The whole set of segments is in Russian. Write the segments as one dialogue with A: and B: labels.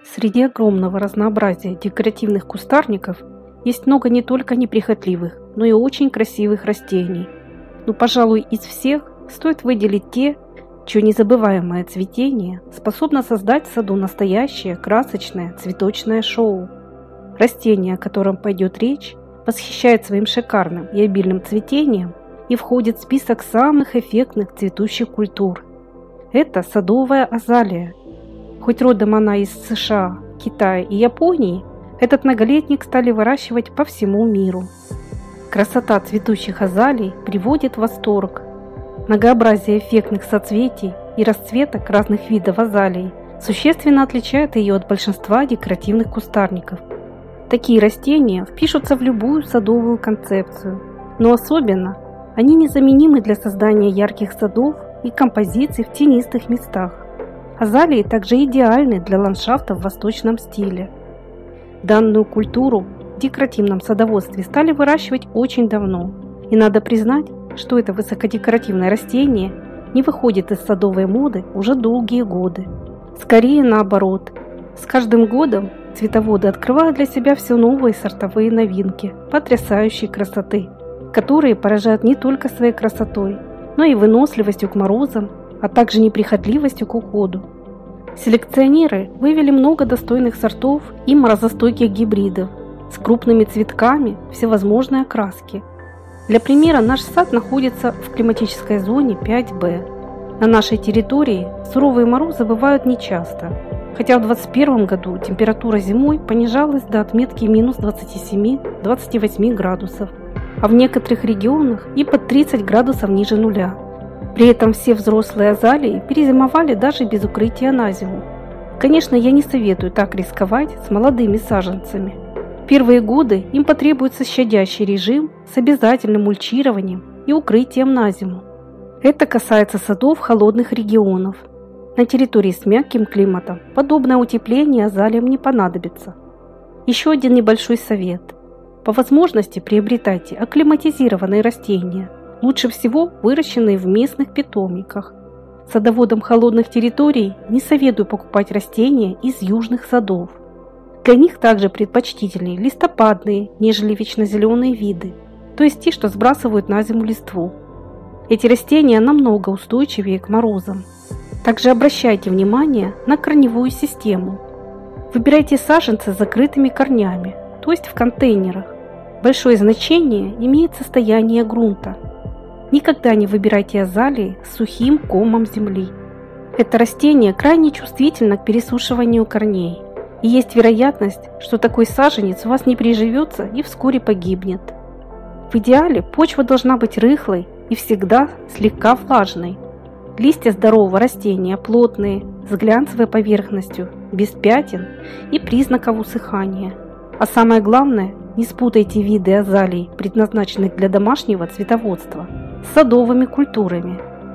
A: Среди огромного разнообразия декоративных кустарников есть много не только неприхотливых, но и очень красивых растений. Но, пожалуй, из всех стоит выделить те, чье незабываемое цветение способно создать в саду настоящее красочное цветочное шоу. Растение, о котором пойдет речь, восхищает своим шикарным и обильным цветением и входит в список самых эффектных цветущих культур. Это садовая азалия. Хоть родом она из США, Китая и Японии, этот многолетник стали выращивать по всему миру. Красота цветущих азалий приводит в восторг. Многообразие эффектных соцветий и расцветок разных видов азалий существенно отличает ее от большинства декоративных кустарников. Такие растения впишутся в любую садовую концепцию, но особенно они незаменимы для создания ярких садов и композиций в тенистых местах. Азалии также идеальны для ландшафта в восточном стиле. Данную культуру в декоративном садоводстве стали выращивать очень давно, и надо признать, что это высокодекоративное растение не выходит из садовой моды уже долгие годы. Скорее наоборот, с каждым годом цветоводы открывают для себя все новые сортовые новинки потрясающей красоты, которые поражают не только своей красотой, но и выносливостью к морозам, а также неприхотливостью к уходу. Селекционеры вывели много достойных сортов и морозостойких гибридов с крупными цветками всевозможной окраски. Для примера, наш сад находится в климатической зоне 5Б. На нашей территории суровые морозы бывают нечасто, хотя в 2021 году температура зимой понижалась до отметки минус 27-28 градусов, а в некоторых регионах и под 30 градусов ниже нуля. При этом все взрослые азалии перезимовали даже без укрытия на зиму. Конечно, я не советую так рисковать с молодыми саженцами. Первые годы им потребуется щадящий режим с обязательным мульчированием и укрытием на зиму. Это касается садов холодных регионов. На территории с мягким климатом подобное утепление азалиям не понадобится. Еще один небольшой совет. По возможности приобретайте акклиматизированные растения, лучше всего выращенные в местных питомниках. Садоводам холодных территорий не советую покупать растения из южных садов. Для них также предпочтительнее листопадные, нежели вечнозеленые виды, то есть те, что сбрасывают на зиму листву. Эти растения намного устойчивее к морозам. Также обращайте внимание на корневую систему. Выбирайте саженцы с закрытыми корнями, то есть в контейнерах. Большое значение имеет состояние грунта. Никогда не выбирайте азалии с сухим комом земли. Это растение крайне чувствительно к пересушиванию корней, и есть вероятность, что такой саженец у вас не приживется и вскоре погибнет. В идеале почва должна быть рыхлой и всегда слегка влажной. Листья здорового растения плотные, с глянцевой поверхностью, без пятен и признаков усыхания. А самое главное, не спутайте виды азалий, предназначенных для домашнего цветоводства, с садовыми культурами.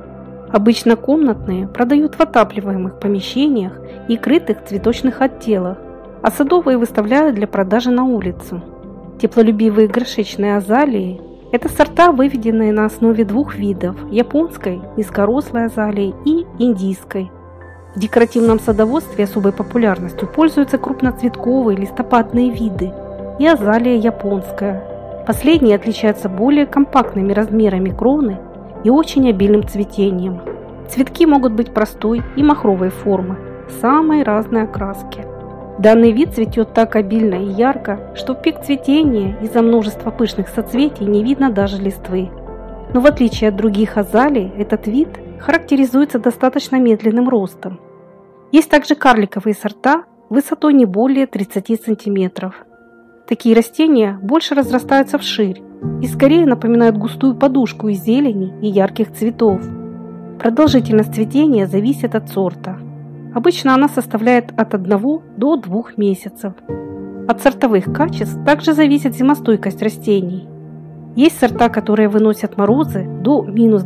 A: Обычно комнатные продают в отапливаемых помещениях и крытых цветочных отделах, а садовые выставляют для продажи на улицу. Теплолюбивые горшечные азалии – это сорта, выведенные на основе двух видов – японской, низкорослой азалии и индийской. В декоративном садоводстве особой популярностью пользуются крупноцветковые листопадные виды и азалия японская. Последние отличаются более компактными размерами кроны и очень обильным цветением. Цветки могут быть простой и махровой формы, самой разной окраски. Данный вид цветет так обильно и ярко, что в пик цветения из-за множества пышных соцветий не видно даже листвы. Но в отличие от других азалий, этот вид характеризуется достаточно медленным ростом. Есть также карликовые сорта высотой не более 30 см. Такие растения больше разрастаются вширь и скорее напоминают густую подушку из зелени и ярких цветов. Продолжительность цветения зависит от сорта. Обычно она составляет от 1 до 2 месяцев. От сортовых качеств также зависит зимостойкость растений. Есть сорта, которые выносят морозы до минус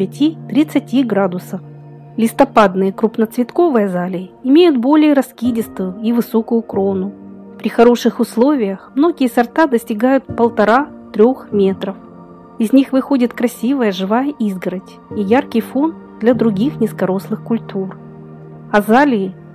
A: 25-30 градусов. Листопадные крупноцветковые азалии имеют более раскидистую и высокую крону. При хороших условиях многие сорта достигают 1,5–3 метров. Из них выходит красивая живая изгородь и яркий фон для других низкорослых культур. Азалии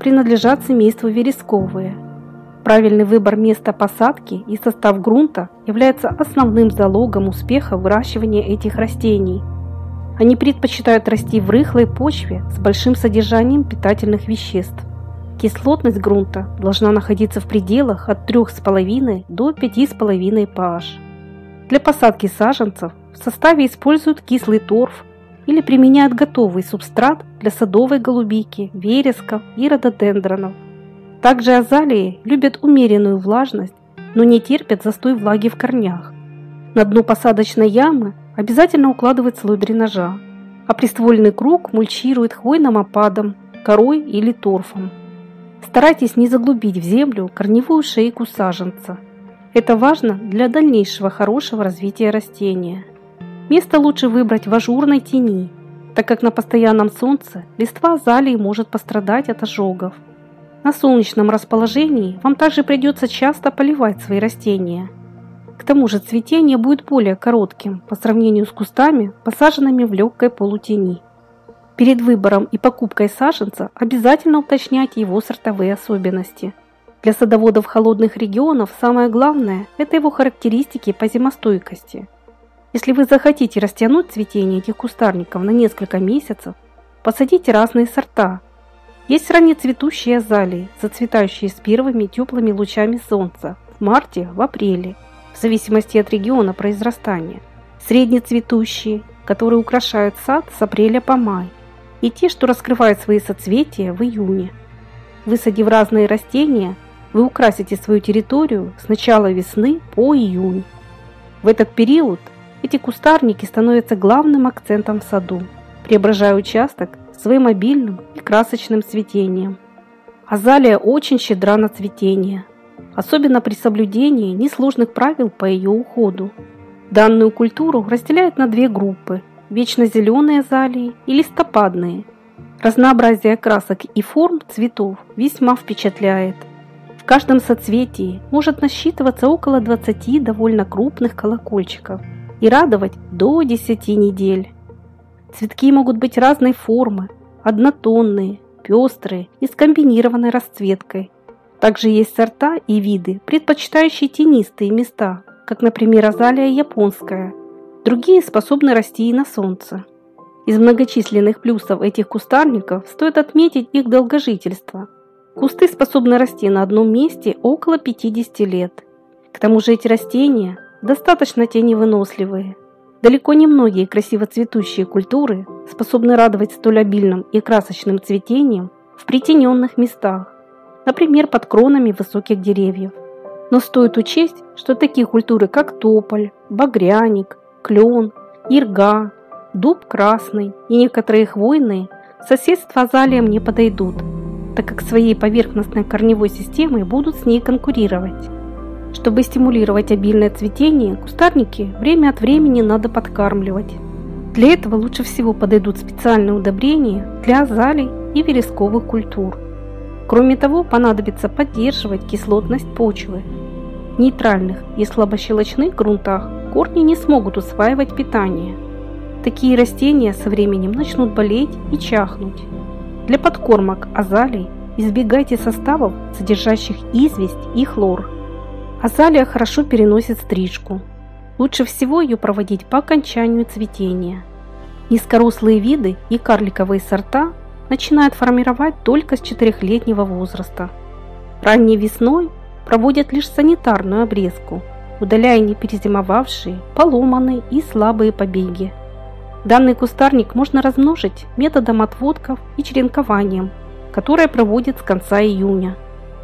A: принадлежат семейству вересковые. Правильный выбор места посадки и состав грунта является основным залогом успеха выращивания этих растений. Они предпочитают расти в рыхлой почве с большим содержанием питательных веществ. Кислотность грунта должна находиться в пределах от 3,5 до 5,5 pH. Для посадки саженцев в составе используют кислый торф или применяют готовый субстрат для садовой голубики, вересков и рододендронов. Также азалии любят умеренную влажность, но не терпят застой влаги в корнях. На дно посадочной ямы обязательно укладывают слой дренажа, а приствольный круг мульчируют хвойным опадом, корой или торфом. Старайтесь не заглубить в землю корневую шейку саженца. Это важно для дальнейшего хорошего развития растения. Место лучше выбрать в ажурной тени, так как на постоянном солнце листва азалии может пострадать от ожогов. На солнечном расположении вам также придется часто поливать свои растения. К тому же цветение будет более коротким по сравнению с кустами, посаженными в легкой полутени. Перед выбором и покупкой саженца обязательно уточняйте его сортовые особенности. Для садоводов холодных регионов самое главное – это его характеристики по зимостойкости. Если вы захотите растянуть цветение этих кустарников на несколько месяцев, посадите разные сорта. Есть раннецветущие азалии, зацветающие с первыми теплыми лучами солнца в марте, в апреле, в зависимости от региона произрастания. Среднецветущие, которые украшают сад с апреля по май, и те, что раскрывают свои соцветия в июне. Высадив разные растения, вы украсите свою территорию с начала весны по июнь. В этот период эти кустарники становятся главным акцентом в саду, преображая участок своим обильным и красочным цветением. Азалия очень щедра на цветение, особенно при соблюдении несложных правил по ее уходу. Данную культуру разделяют на две группы – вечно зеленые азалии и листопадные. Разнообразие красок и форм цветов весьма впечатляет. В каждом соцветии может насчитываться около 20 довольно крупных колокольчиков и радовать до 10 недель. Цветки могут быть разной формы, однотонные, пестрые и с комбинированной расцветкой. Также есть сорта и виды, предпочитающие тенистые места, как, например, азалия японская. Другие способны расти и на солнце. Из многочисленных плюсов этих кустарников стоит отметить их долгожительство. Кусты способны расти на одном месте около 50 лет. К тому же эти растения достаточно теневыносливые. Далеко не многие красиво цветущие культуры способны радовать столь обильным и красочным цветением в притененных местах, например, под кронами высоких деревьев. Но стоит учесть, что такие культуры, как тополь, багряник, клен, ирга, дуб красный и некоторые хвойные соседство азалиям не подойдут, так как своей поверхностной корневой системой будут с ней конкурировать. Чтобы стимулировать обильное цветение, кустарники время от времени надо подкармливать. Для этого лучше всего подойдут специальные удобрения для азалий и вересковых культур. Кроме того, понадобится поддерживать кислотность почвы. В нейтральных и слабощелочных грунтах корни не смогут усваивать питание. Такие растения со временем начнут болеть и чахнуть. Для подкормок азалий избегайте составов, содержащих известь и хлор. Азалия хорошо переносит стрижку. Лучше всего ее проводить по окончанию цветения. Низкорослые виды и карликовые сорта начинают формировать только с 4-летнего возраста. Ранней весной проводят лишь санитарную обрезку, удаляя неперезимовавшие, поломанные и слабые побеги. Данный кустарник можно размножить методом отводков и черенкованием, которое проводят с конца июня.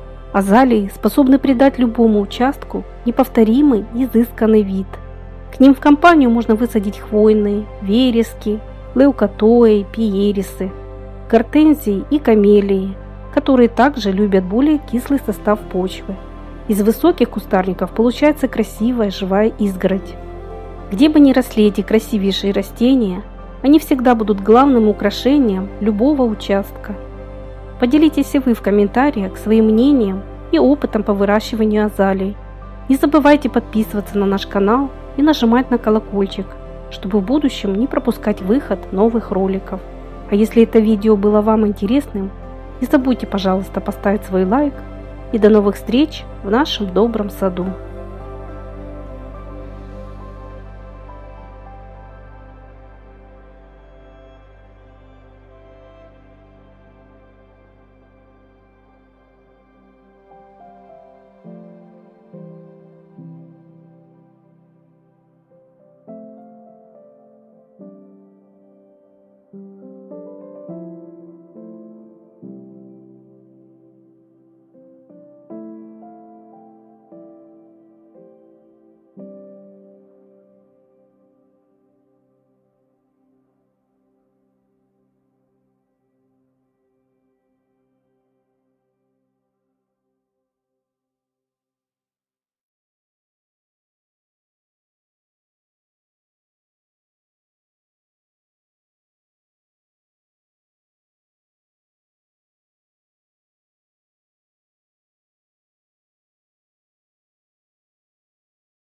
A: Азалии способны придать любому участку неповторимый изысканный вид. К ним в компанию можно высадить хвойные, верески, леукатои, пиерисы, гортензии и камелии, которые также любят более кислый состав почвы. Из высоких кустарников получается красивая живая изгородь. Где бы ни росли эти красивейшие растения, они всегда будут главным украшением любого участка. Поделитесь и вы в комментариях своим мнением и опытом по выращиванию азалий. Не забывайте подписываться на наш канал и нажимать на колокольчик, чтобы в будущем не пропускать выход новых роликов. А если это видео было вам интересным, Не забудьте, пожалуйста, поставить свой лайк. И до новых встреч в нашем добром саду.